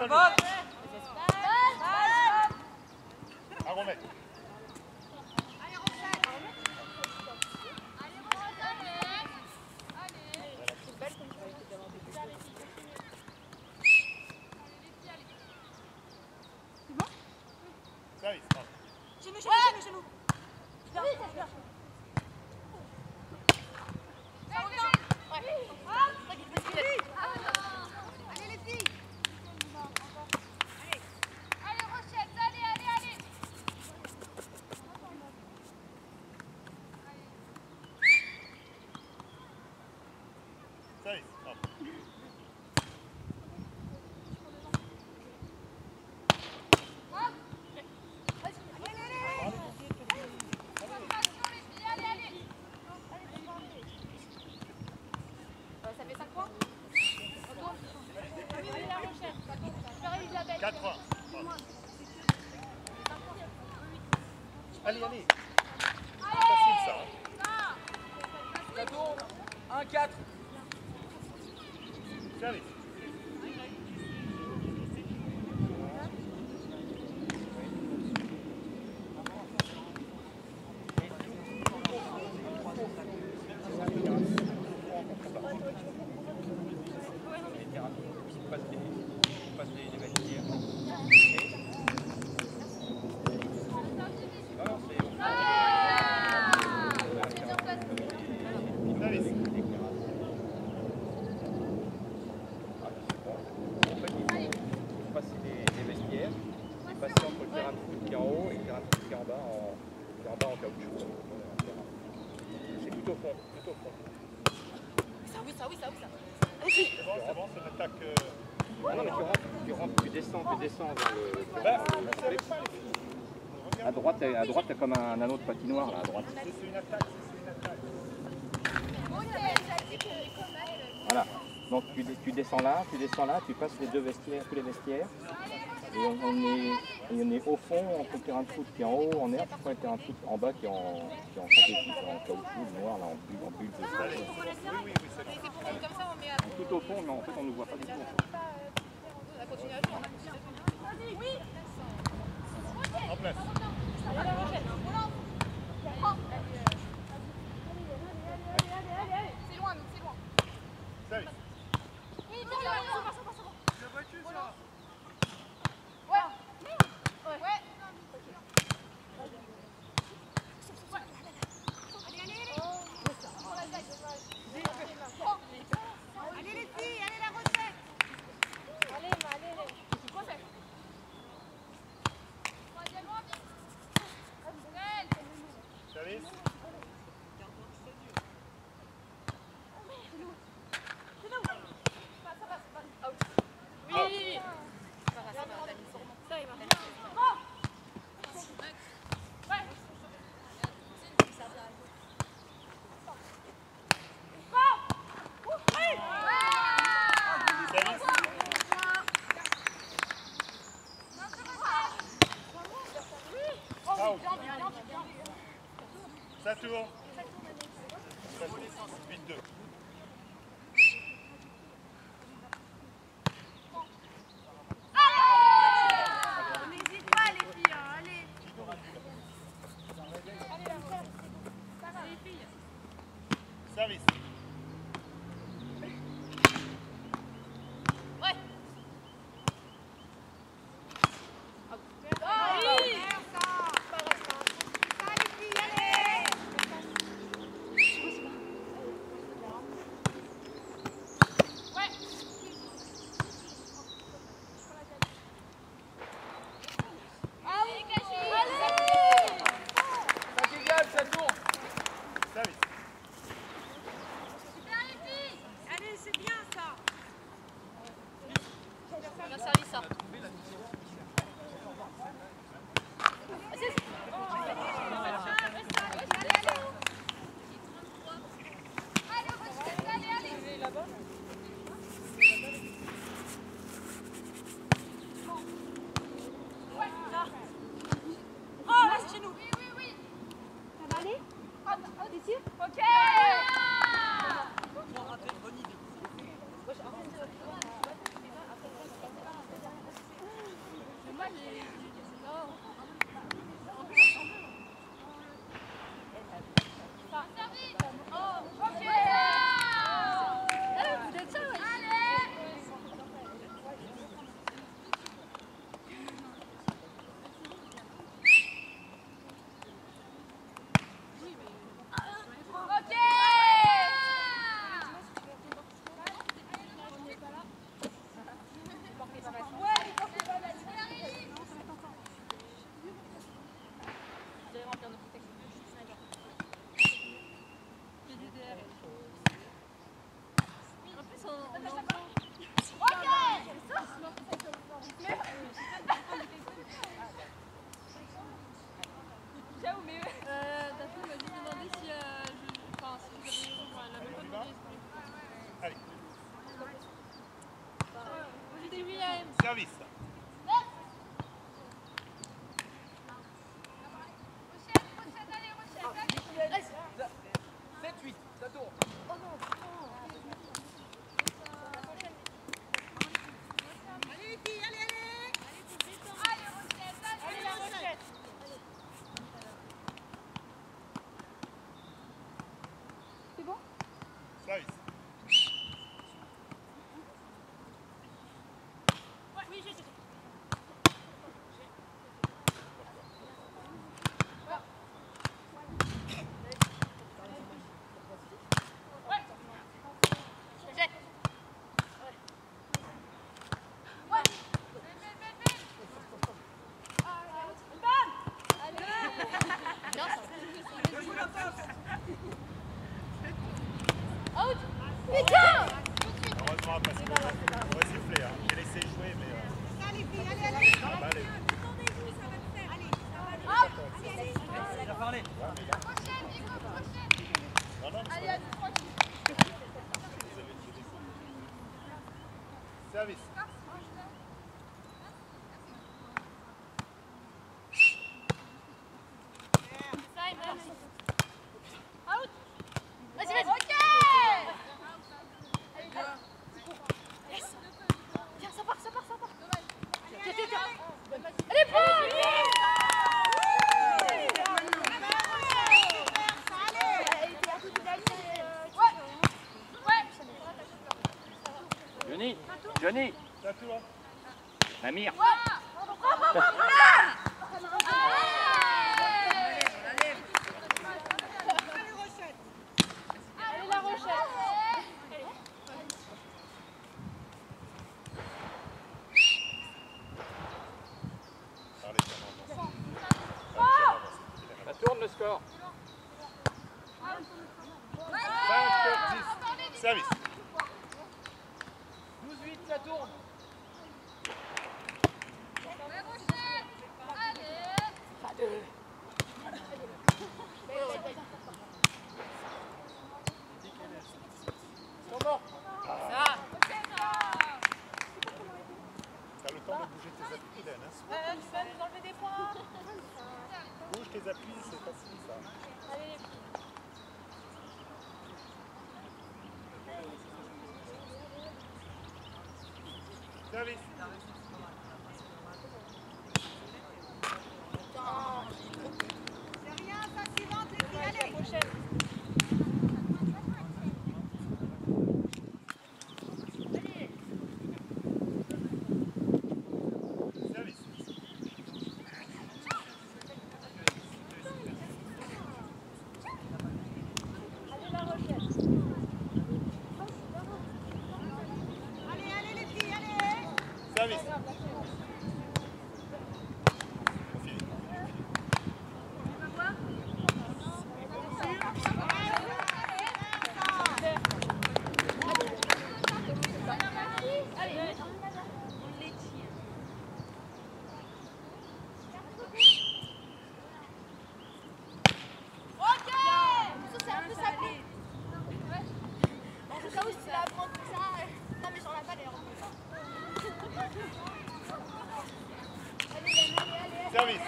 À remettre. Service. Chez nous. Allez les filles. Allez Rochette, allez. Service. Ça fait 5 points. 4 points. Allez. Facile ça. Ça tourne. 1-4. Service. C'est tout au fond. Ça, oui. C'est bon, c'est une attaque. Non, mais tu rentres, tu descends vers le. À droite, t'as comme un anneau de patinoire là, à droite. C'est une attaque. Voilà. Donc tu descends là, tu passes les tous les vestiaires. Et on est au fond, entre le terrain de foot qui est en haut, en herbe, puis le terrain de foot en bas qui est en synthétique, en caoutchouc, noir, là, en bulle de Oui, c'est bon. tout au fond, mais en fait on ne nous voit pas du tout. En place. C'est loin. Service. Oui, c'est bon. Allez les filles, allez la recette. Allez. Service. Oui. Ça tourne. 8-2. N'hésite pas les filles, allez. Service. Allez, William. Service. Allez. 7-8, ça tourne. Oh non, allez les filles, allez, allez. Allez, la Rochette. C'est bon? Service. Oui, j'ai. Out! Putain! Heureusement, parce que on va siffler. Hein. J'ai laissé jouer, mais. Allez, filles, allez, allez. Ah, bah, allez. Attendez-vous, ça va le faire. Allez, hop! Allez, allez. Il a parlé. Non, non, mais Allez, à 3. service. Out! Vas-y, vas-y! Ok! Allez, yes! Viens, ça part, ça part, ça part! Tiens, tiens, tiens! Allez, prends! Johnny, Johnny, Ça tourne. Namir. Allez, la Rochette! Allez, ça avance. Ça tourne le score. 5-10. Service. 12-8, ça tourne. Comment? T'as le temps de bouger tes appuis, Hélène. Hein. Tu vas nous enlever des points? Bouge tes appuis, c'est facile ça. Allez. Service. C'est rien, ça suivante, les filles, allez. Prochaine. Service. Allez, la Rochette. Allez, allez, les filles, allez. Service. On finit. Allez. Ok. Ça c'est un peu ça. Ouais. Au cas où si tu la prends comme ça. Non mais sur la balle elle rentre pas. Allez, allez, allez. Service.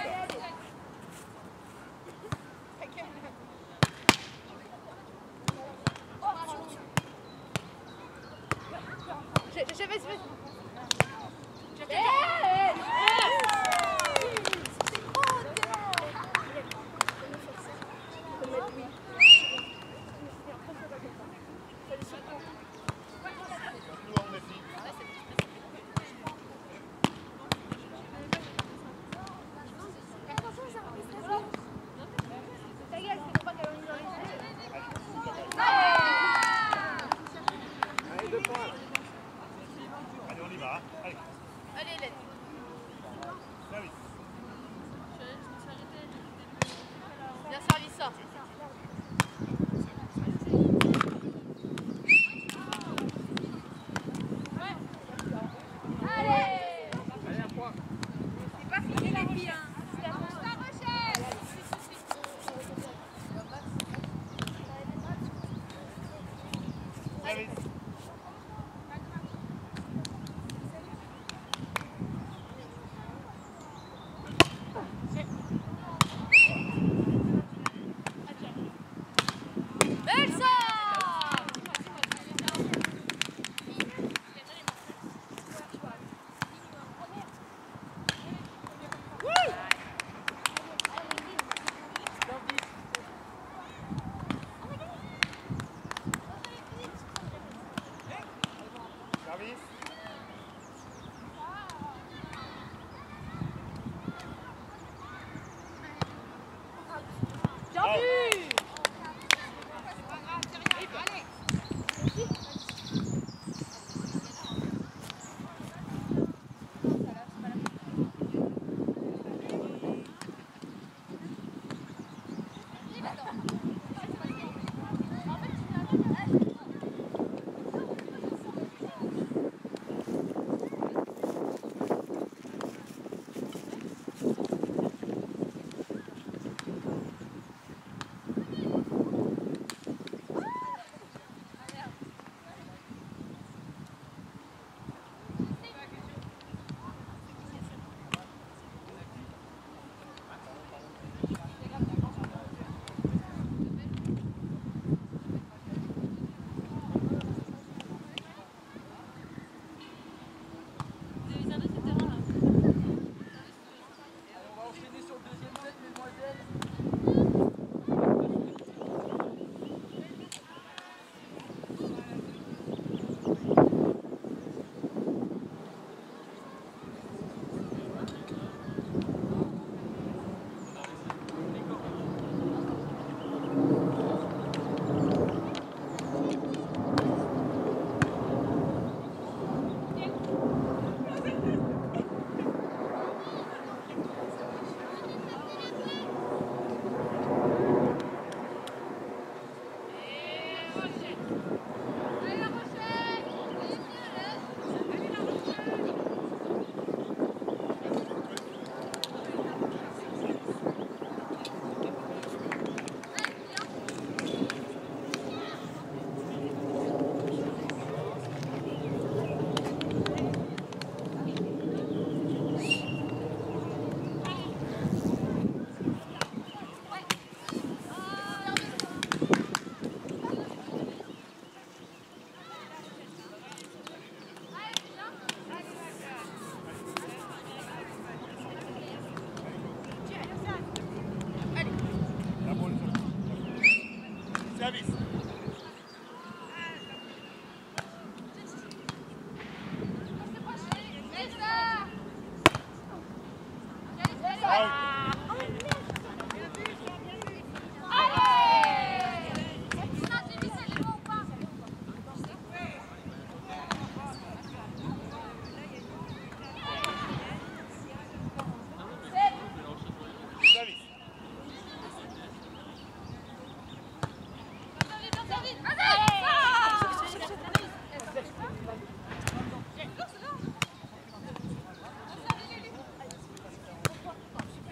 Je vais. Nous on est filles.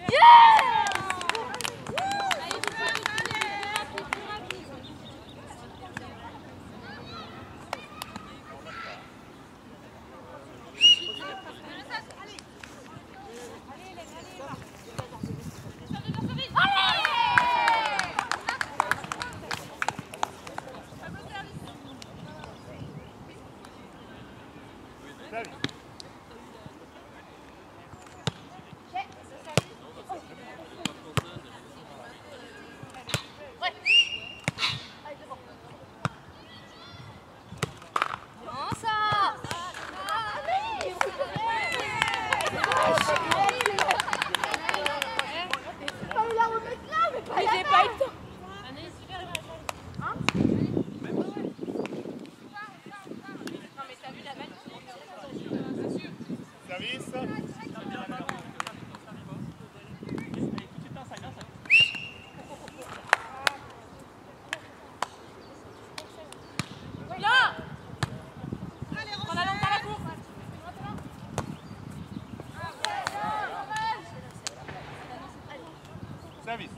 Service.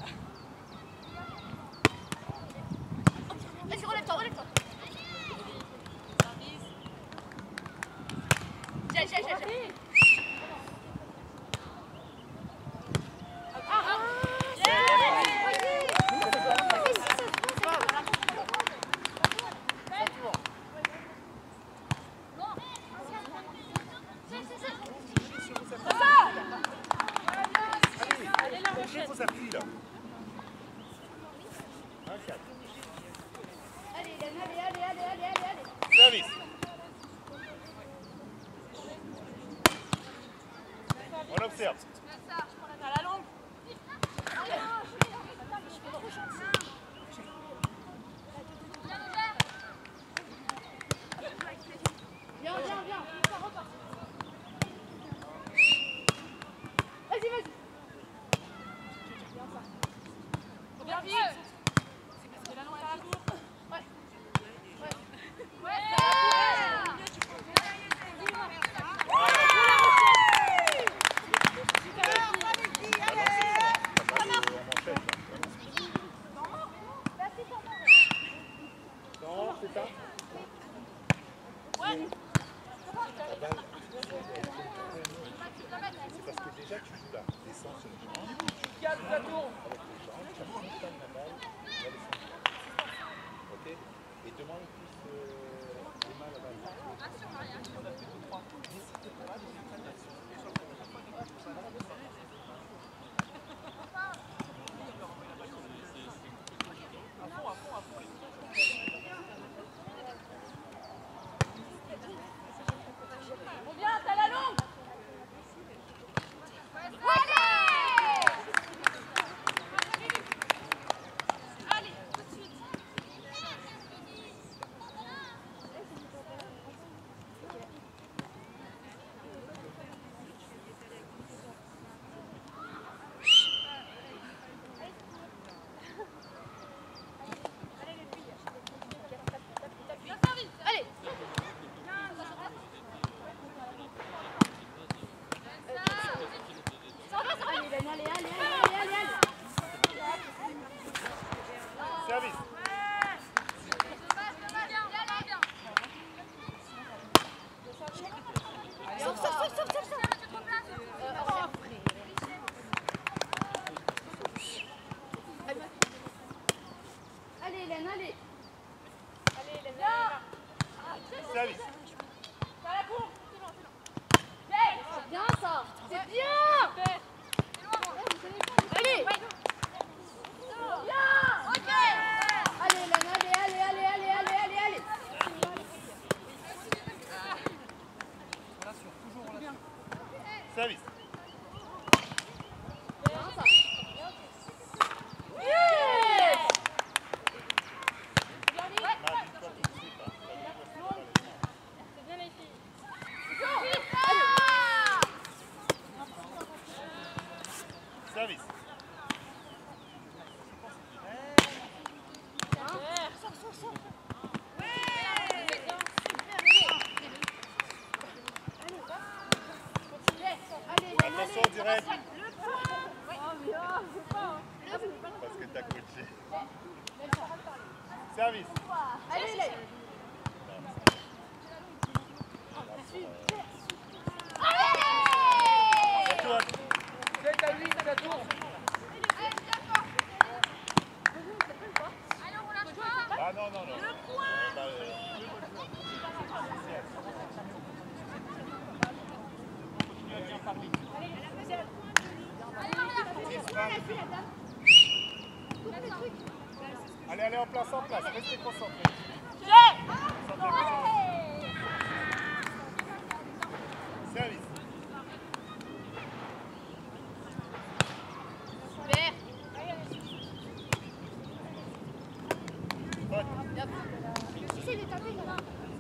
Vas-y, relève-toi, relève-toi. J'ai. Il faut s'appuyer là. Allez. Service. On observe. À la longue. Viens. Vas-y. Bien vite. C'est la longue à la cour. Ouais. Non, c'est ça. C'est parce que déjà tu joues là. Descends sur le champ. Tu calmes, ça tourne. Ok. Et demande plus les mains là-bas. On vient, t'as la longue. Allez, tout de suite. Allez. Allez. Service. Allez, Hélène, allez. Service. C'est bien ça. C'est bien. Allez. Ok. Allez, Hélène, allez. Service. Bien ça. Yes. C'est bien les filles. Service. Allez, Attention direct. le point. marché. Service. Allez, allez. Ça tourne. 7 à 8, ça tourne. Ah non, non, non. Allez, allez, en place, restez concentrés. Service. Super. Faute. Essaye de taper là.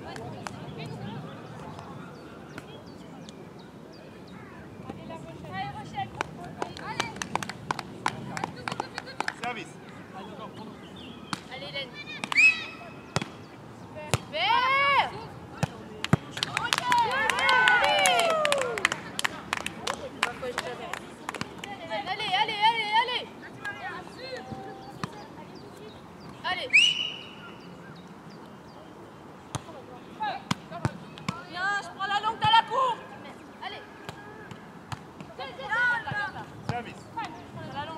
Allez, Rochelle. Allez. Service. Allez, Hélène. Super. Allez, allez, allez, allez. Allez. Viens, je prends la langue, t'as la cour. Allez. Service. T'as la langue.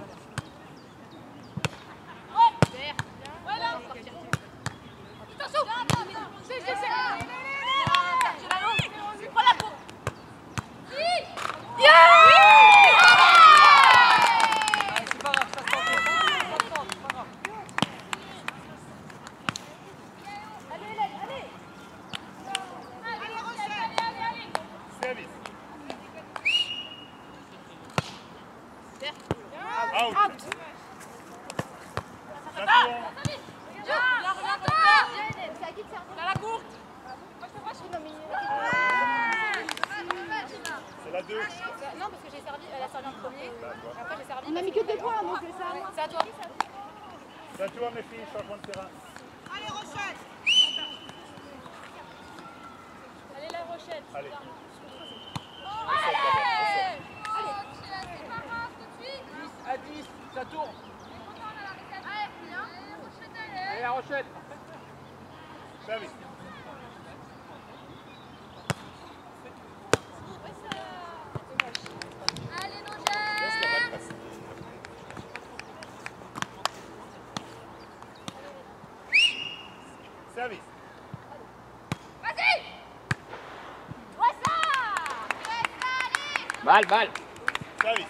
Ouais. Super. Ouais, là. Attention. C'est. J'ai la langue. Prends la cour. Yeah! C'est pas grave, ça se tente. C'est pas grave. Allez, Hélène, allez. Allez, Rochelle, allez. Service. Super. Out. Out. Ça tourne. C'est à qui de servir? T'as la courte. C'est la 2. Non, parce que j'ai servi, elle a servi en premier. Après, j'ai servi. On a mis que 2 points, donc c'est ça. C'est à toi. Ça tourne, les filles, changement de terrain. Allez, Rochelle. Allez, la Rochelle. Allez. Allez. 10 à 10, ça tourne. Allez, la Rochette. Service. Allez, Laisse la balle passer. Service. Vas-y. Ouais, ça. Balle, balle. Service.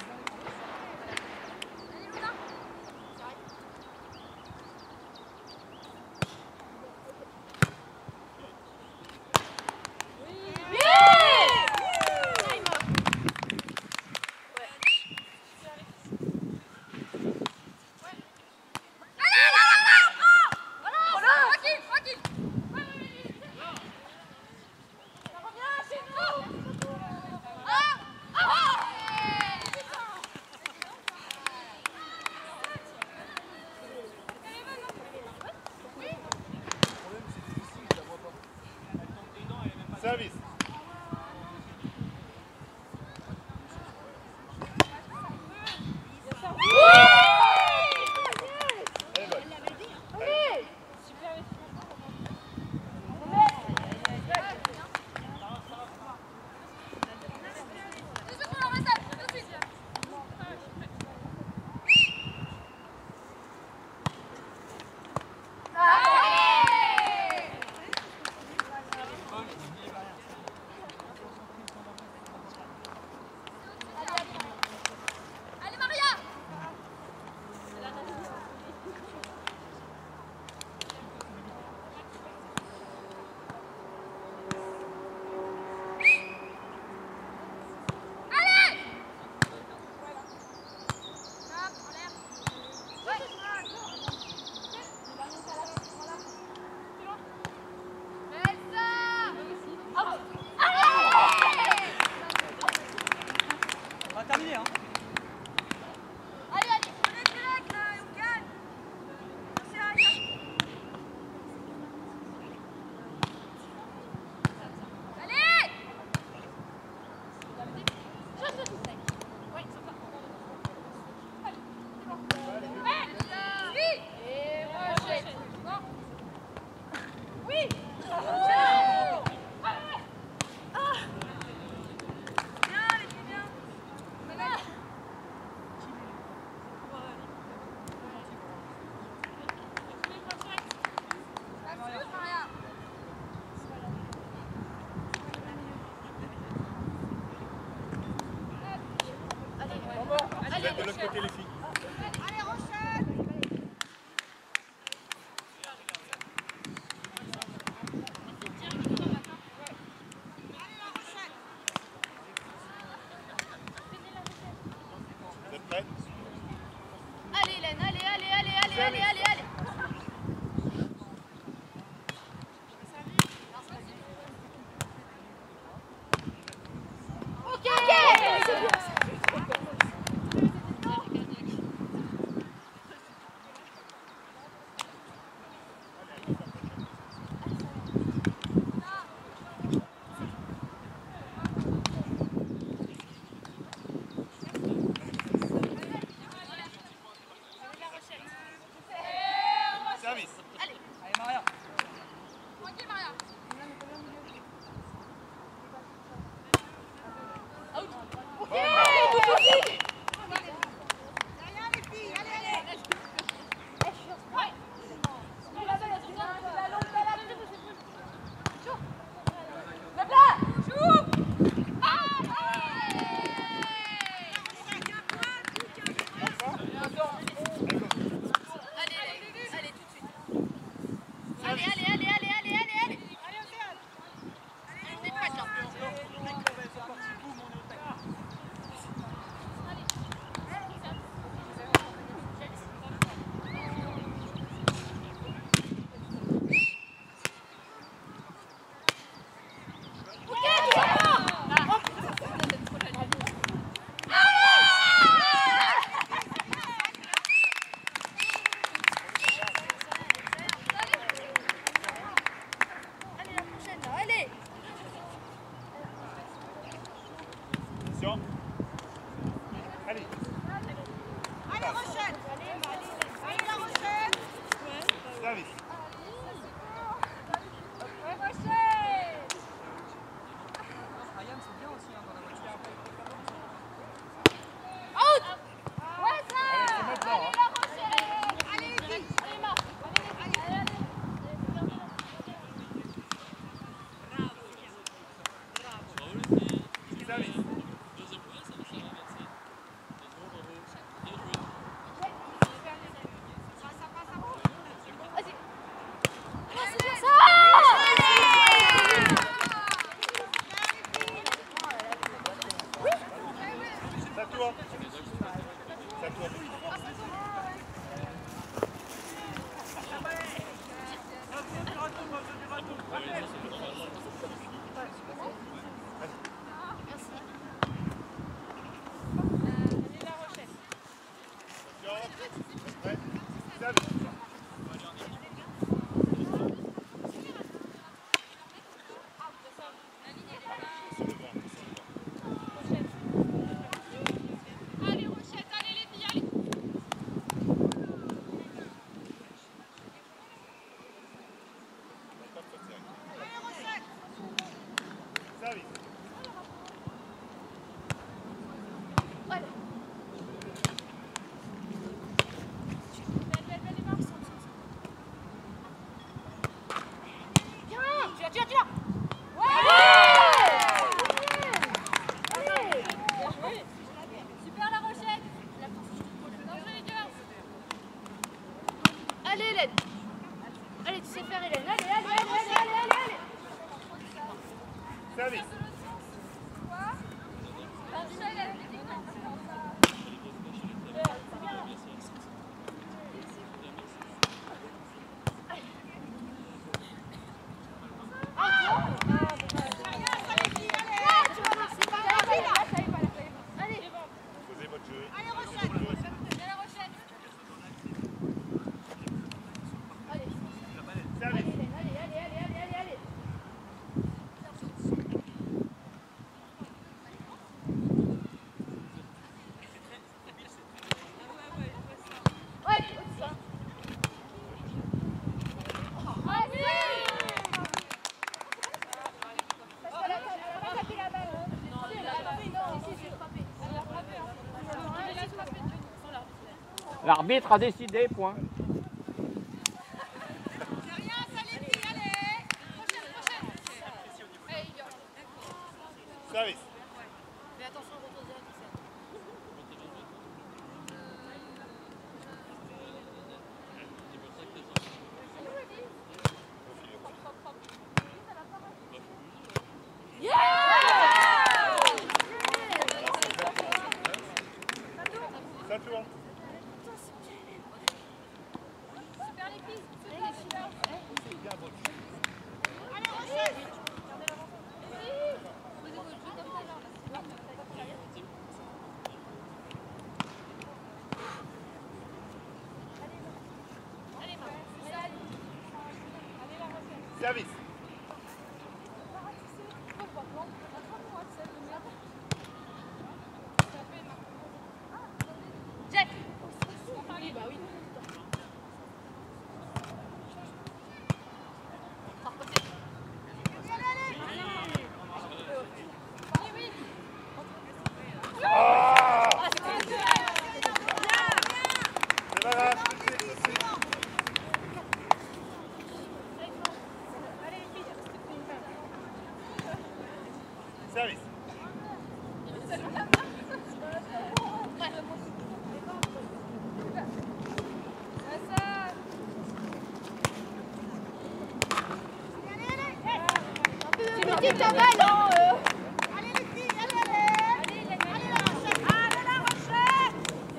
Vous êtes de l'autre côté, les filles. Allez, Rochelle. Vous êtes prêts? Allez, Hélène, allez. Ok. Service. Allez, Maria. Tranquille, Maria. Derrière les filles, allez. Attention. Allez. Allez, Rochelle. Allez, la Rochelle. Service. Ryan, c'est bien aussi dans la voiture. Ouais, ça. Allez, c'est maintenant. Hein. Allez, les filles. Allez, Marc. Service. Ça tourne. Ça tourne. Prêt. Service. Allez, Rochette, allez, les filles, allez. Allez, Rochette. Service. Tiens. Super la Rochette. Allez, Hélène. Allez, tu sais faire, Hélène. Allez. Service. Posez votre jeu. Allez, Rochette. Service. Allez. L'arbitre a décidé, point. Service. Mais attention, retour direct. Service. Jack. Oui, bah oui. Ah! Ah, c'est cool. C'est pas grave, tout de suite, tout de suite. Service. Tu me dis que t'as mal, hein Allez les filles, allez, allez. Allez la Rochette. Allez la Rochette.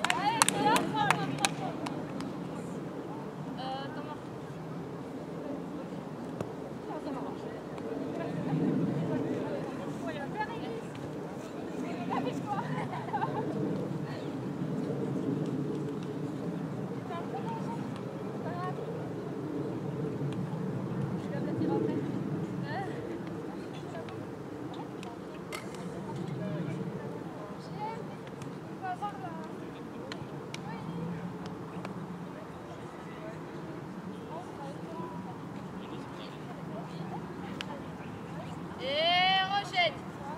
Et Rochette.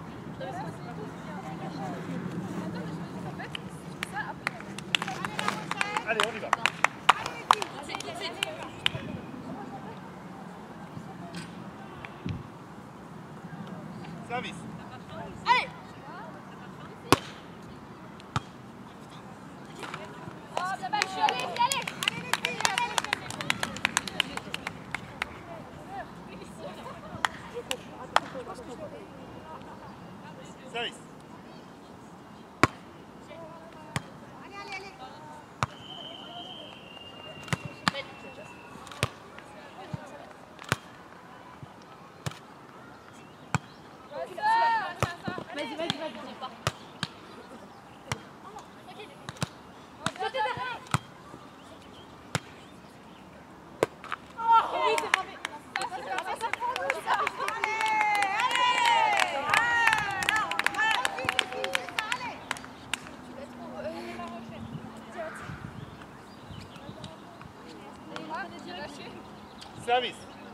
Allez, on y va. Tout de suite, tout de suite. Service. Allez. Oh, bien battu, allez, allez. Allez les filles, allez. Service. Allez, allez, allez. Vas-y, vas-y, vas-y. Oui, c'est frappé. Service.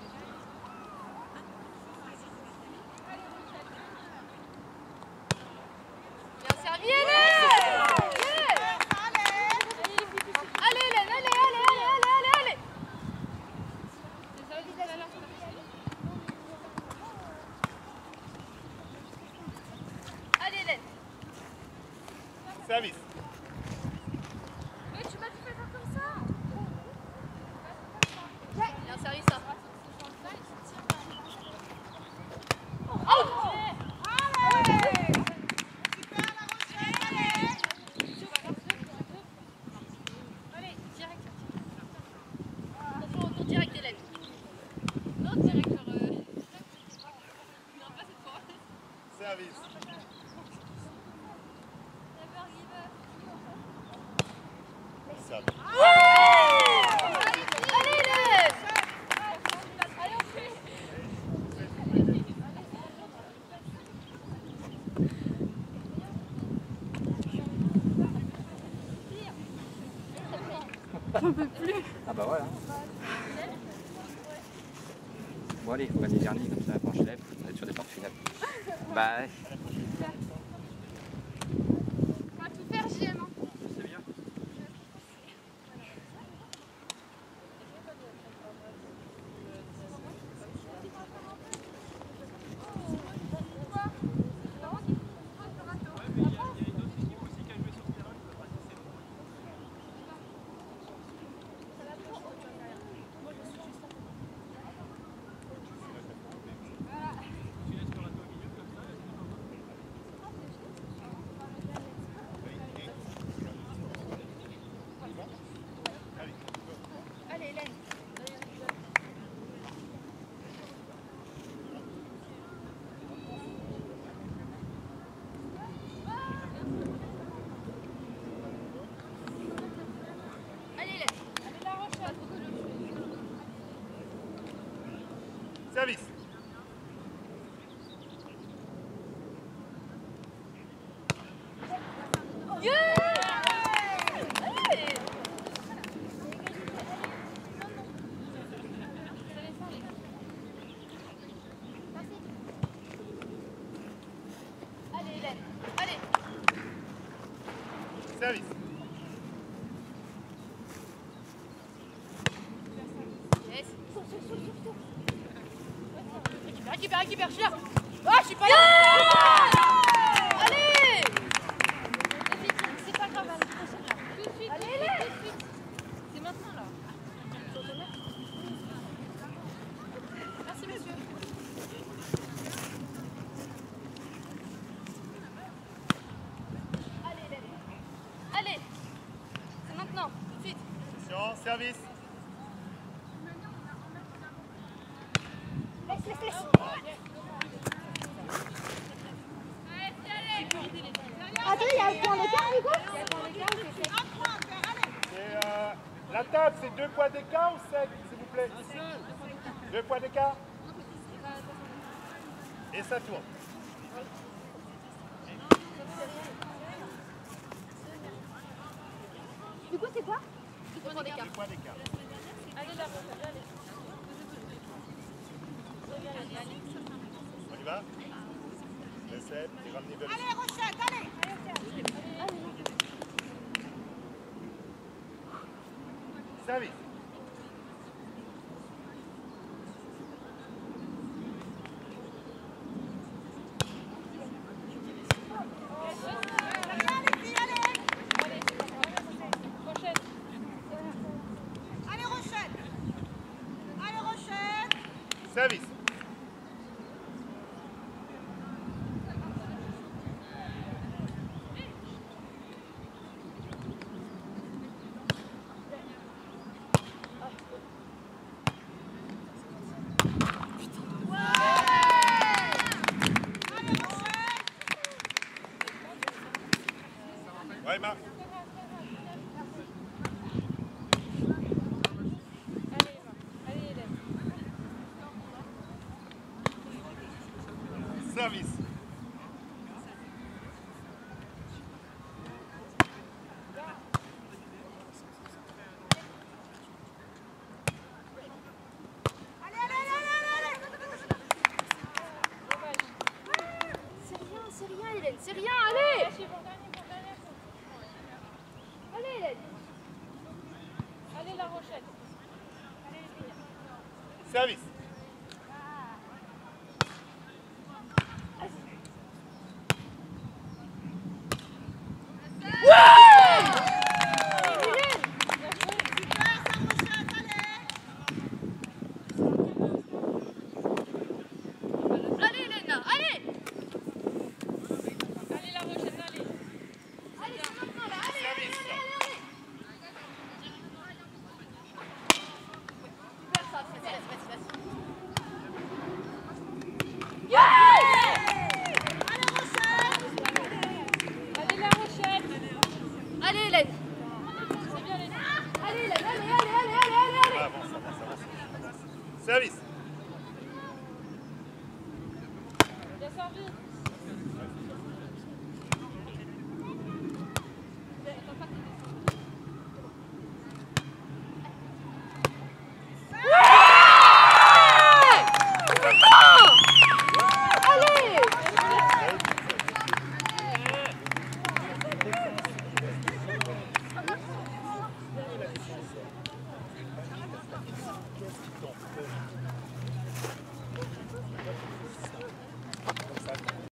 Bien servi, Hélène. Allez, Hélène, allez, allez, allez, allez, allez. Allez, Hélène. Service. Mais tu m'as dit de faire comme ça. Bien servi, ça. Out. Allez, direct. Attention, retour direct, Hélène. Non, direct sur... Non, pas cette fois. Service. Never give up. Service. Allez, Hélène. Allez, on fait. Ah bah voilà. Bon allez, il faut gagner dernier comme ça, planche lèvre, on est sur des portes finales. Bah ouais. On va tout faire, JM. C'est bien. Service. Yes. Récupère, je suis là. Oh, je suis pas là. Allez. C'est pas grave, allez, prochaine là. Tout de suite, tout de suite. C'est maintenant là. Merci monsieur. Allez. C'est maintenant, tout de suite. Attention, service. Attends, il y a un point d'écart, Hugo? La table, c'est 2 points d'écart ou 7, s'il vous plaît? 2 points d'écart. Et ça tourne. Du coup, c'est quoi? 2 points d'écart. 2 points d'écart. Allez là, allez. On y va? Le 7, et ramenez vers le Allez, Rochette, allez! service. Allez, Rochette! Allez, Rochette! Service. Ouais, Marc.